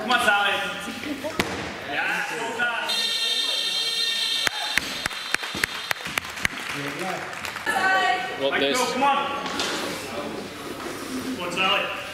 Come on, Sally. Yeah, hold that. What this? Come on. Come on, Sally.